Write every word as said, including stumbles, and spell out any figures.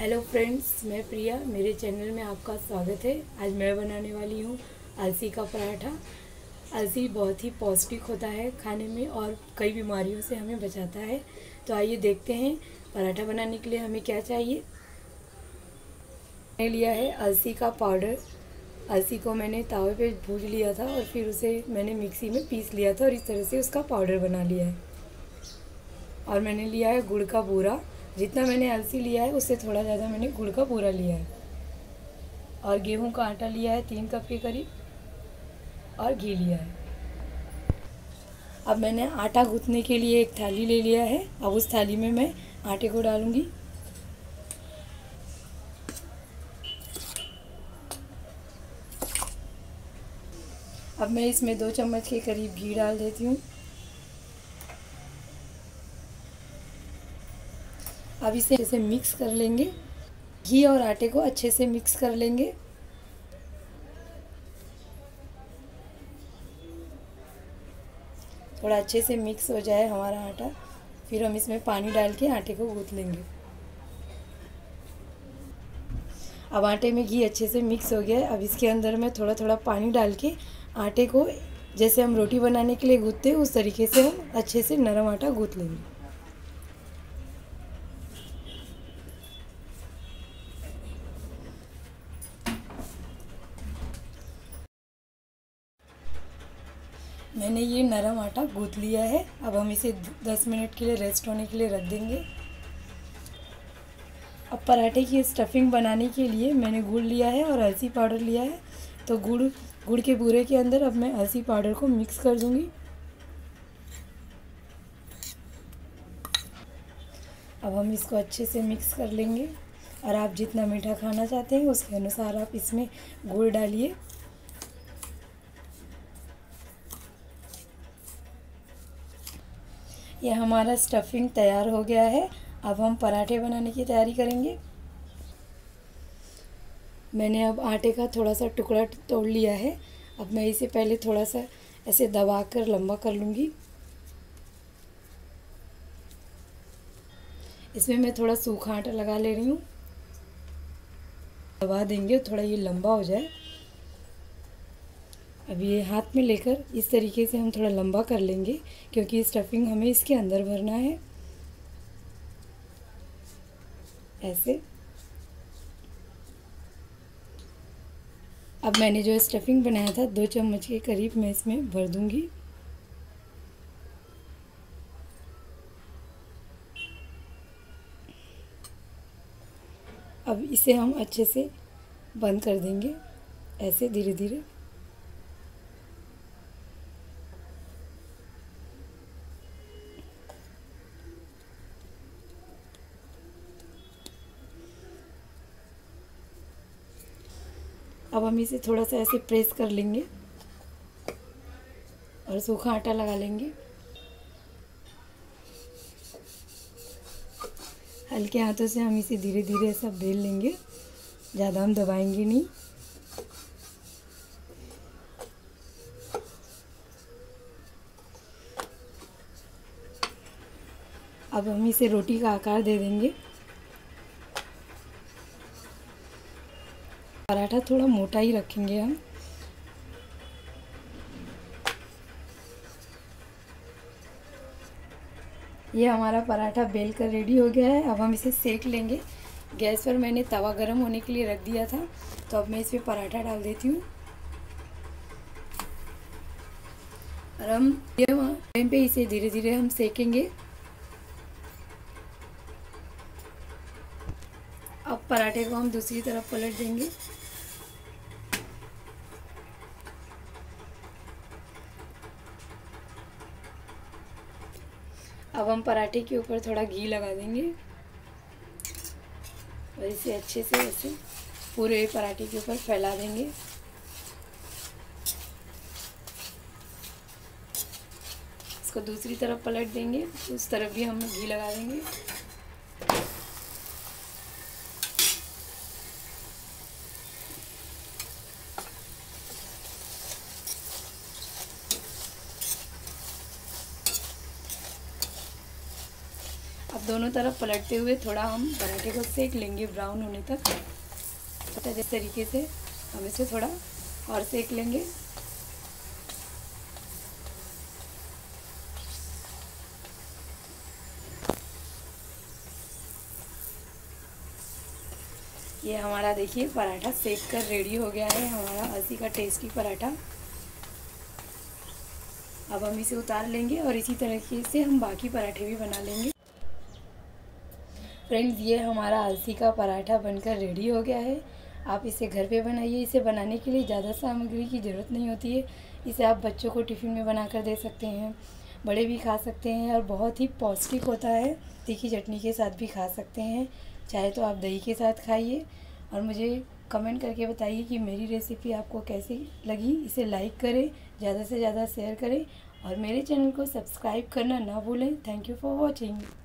Hello friends, मैं प्रिया। मेरे channel में आपका स्वागत है। आज मैं बनाने वाली हूँ अलसी का पराठा। अलसी बहुत ही पौष्टिक होता है खाने में और कई बीमारियों से हमें बचाता है। तो आइए देखते हैं पराठा बनाने के लिए हमें क्या चाहिए। मैंने लिया है अलसी का पाउडर। अलसी को मैंने तावे पे भून लिया था और फिर उसे मैंने मिक्सी में पीस लिया था और इस तरह से उसका पाउडर बना लिया है। और मैंने लिया है गुड़ का बूरा। जितना मैंने अलसी लिया है उससे थोड़ा ज़्यादा मैंने गुड़ का बूरा लिया है। और गेहूं का आटा लिया है तीन कप के करीब और घी लिया है। अब मैंने आटा गूंथने के लिए एक थाली ले लिया है। अब उस थाली में मैं आटे को डालूंगी। अब मैं इसमें दो चम्मच के करीब घी डाल देती हूँ। अब इसे अच्छे से मिक्स कर लेंगे। घी और आटे को अच्छे से मिक्स कर लेंगे। थोड़ा अच्छे से मिक्स हो जाए हमारा आटा, फिर हम इसमें पानी डाल के आटे को गूंथ लेंगे। अब आटे में घी अच्छे से मिक्स हो गया है। अब इसके अंदर मैं थोड़ा थोड़ा पानी डाल के आटे को, जैसे हम रोटी बनाने के लिए गूंथते हैं उस तरीके से हम अच्छे से नरम आटा गूंथ लेंगे। मैंने ये नरम आटा गूंथ लिया है। अब हम इसे दस मिनट के लिए रेस्ट होने के लिए रख देंगे। अब पराठे की स्टफिंग बनाने के लिए मैंने गुड़ लिया है और अलसी पाउडर लिया है। तो गुड़ गुड़ के बूरे के अंदर अब मैं अलसी पाउडर को मिक्स कर दूंगी। अब हम इसको अच्छे से मिक्स कर लेंगे। और आप जितना मीठा खाना चाहते हैं उसके अनुसार आप इसमें गुड़ डालिए। यह हमारा स्टफिंग तैयार हो गया है। अब हम पराठे बनाने की तैयारी करेंगे। मैंने अब आटे का थोड़ा सा टुकड़ा तोड़ लिया है। अब मैं इसे पहले थोड़ा सा ऐसे दबाकर लंबा कर लूँगी। इसमें मैं थोड़ा सूखा आटा लगा ले रही हूँ। दबा देंगे थोड़ा ये लंबा हो जाए। अब ये हाथ में लेकर इस तरीके से हम थोड़ा लंबा कर लेंगे, क्योंकि स्टफिंग हमें इसके अंदर भरना है। ऐसे। अब मैंने जो स्टफिंग बनाया था दो चम्मच के करीब मैं इसमें भर दूंगी। अब इसे हम अच्छे से बंद कर देंगे, ऐसे धीरे धीरे। अब हम इसे थोड़ा सा ऐसे प्रेस कर लेंगे और सूखा आटा लगा लेंगे। हल्के हाथों से हम इसे धीरे धीरे ऐसा बेल लेंगे, ज़्यादा हम दबाएंगे नहीं। अब हम इसे रोटी का आकार दे देंगे। पराठा थोड़ा मोटा ही रखेंगे हम। ये हमारा पराठा बेल कर रेडी हो गया है। अब हम इसे सेक लेंगे। गैस पर मैंने तवा गरम होने के लिए रख दिया था। तो अब मैं इसमें पराठा डाल देती हूँ और हम ये फ्लेम पे इसे धीरे धीरे हम सेकेंगे। अब पराठे को हम दूसरी तरफ पलट देंगे। अब हम पराठे के ऊपर थोड़ा घी लगा देंगे और इसे अच्छे से ऐसे पूरे पराठे के ऊपर फैला देंगे। इसको दूसरी तरफ पलट देंगे, उस तरफ भी हम घी लगा देंगे। अब दोनों तरफ पलटते हुए थोड़ा हम पराठे को सेक लेंगे ब्राउन होने तक। तो जिस तरीके से हम इसे थोड़ा और सेक लेंगे। ये हमारा देखिए पराठा सेक कर रेडी हो गया है, हमारा अलसी का टेस्टी पराठा। अब हम इसे उतार लेंगे और इसी तरीके से हम बाकी पराठे भी बना लेंगे। फ्रेंड्स, ये हमारा अलसी का पराठा बनकर रेडी हो गया है। आप इसे घर पे बनाइए। इसे बनाने के लिए ज़्यादा सामग्री की ज़रूरत नहीं होती है। इसे आप बच्चों को टिफ़िन में बनाकर दे सकते हैं, बड़े भी खा सकते हैं और बहुत ही पौष्टिक होता है। तीखी चटनी के साथ भी खा सकते हैं, चाहे तो आप दही के साथ खाइए। और मुझे कमेंट करके बताइए कि मेरी रेसिपी आपको कैसी लगी। इसे लाइक करें, ज़्यादा से ज़्यादा शेयर करें और मेरे चैनल को सब्सक्राइब करना ना भूलें। Thank you for watching.